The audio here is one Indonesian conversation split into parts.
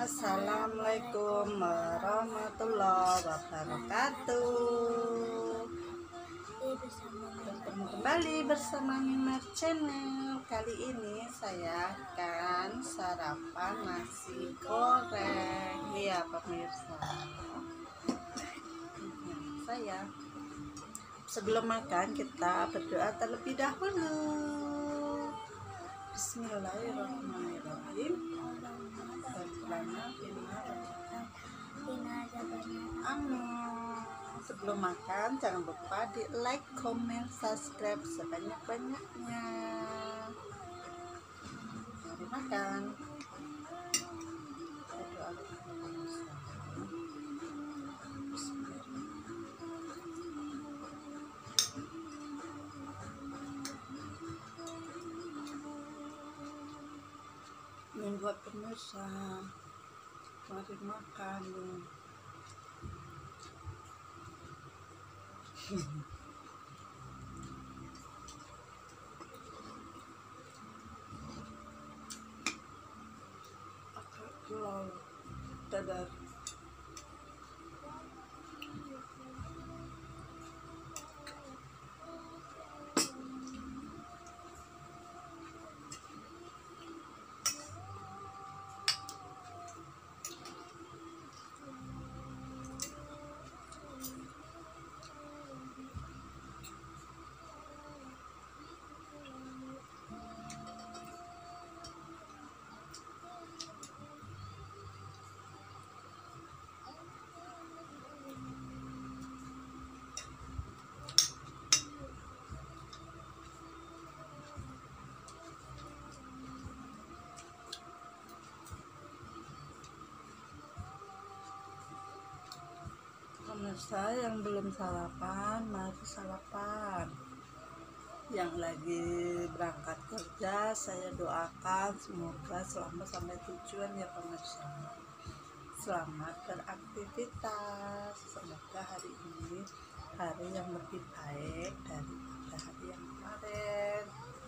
Assalamualaikum warahmatullahi wabarakatuh. Bertemu kembali bersama Mimar Channel. Kali ini saya akan sarapan nasi goreng. Ya pemirsa, saya sebelum makan kita berdoa terlebih dahulu. Bismillahirrahmanirrahim. Amin. Sebelum makan jangan lupa di like, comment, subscribe sebanyak-banyaknya. Mari makan. Berdoa kepada Allah. Ini buat pemirsa, mari makan. Wow, dadar. Pemirsa yang belum sarapan, mari sarapan. Yang lagi berangkat kerja, saya doakan semoga selamat sampai tujuan ya pemirsa. Selamat beraktivitas. Semoga hari ini hari yang lebih baik daripada hari yang kemarin.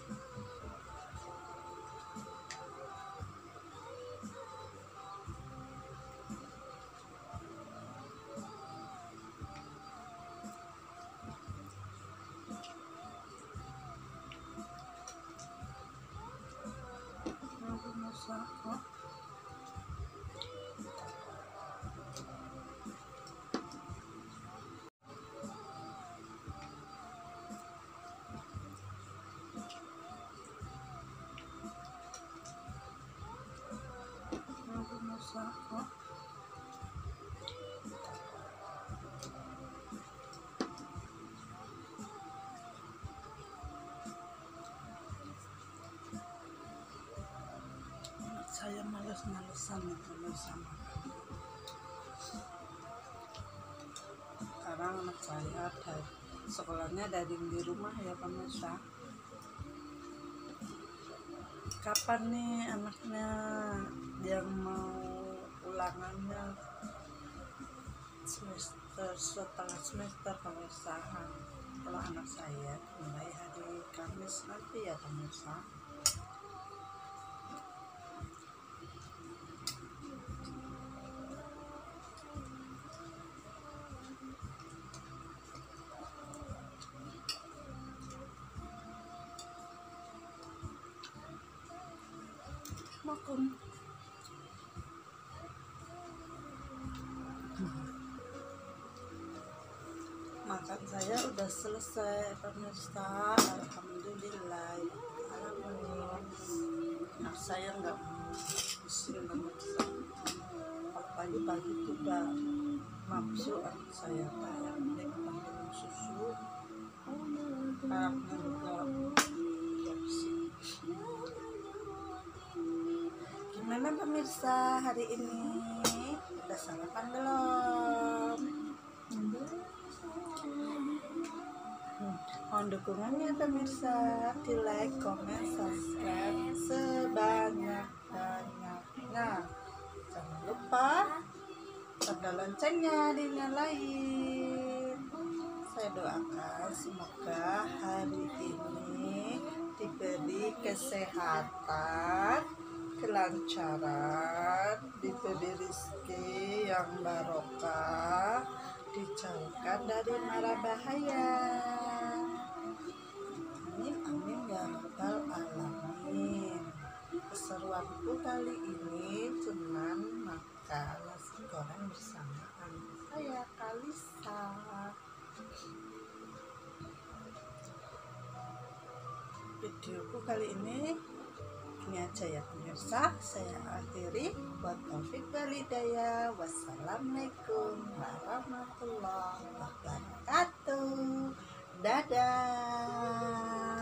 Saya males-malesan sama sekarang anak saya sekolahnya dari di rumah ya pemirsa. Kapan nih anaknya yang mau ulangannya setelah semester pemirsa? Kalau anak saya mulai hari Kamis nanti ya pemirsa. Makan saya udah selesai pemirsa, alhamdulillah. Nah, saya nggak pusing pemirsa. Pagi-pagi itu udah nafsu anak saya kayak minum susu, anaknya juga pusing. Gimana pemirsa hari ini? Udah sarapan belum? Mohon dukungannya pemirsa, di like, comment, subscribe sebanyak-banyaknya. Jangan lupa tanda loncengnya dinyalain. Saya doakan semoga hari ini diberi kesehatan, kelancaran, diberi rezeki yang barokah, dijauhkan dari mara bahaya. Amin amin ya rabbal alamin. Keseruanku kali ini cuman makan nasi goreng bersama anak saya Kalisa. Videoku kali ini aja ya pemirsa, saya akhiri. Buat taufik walhidayah. Wassalamualaikum warahmatullahi wabarakatuh. Dadah.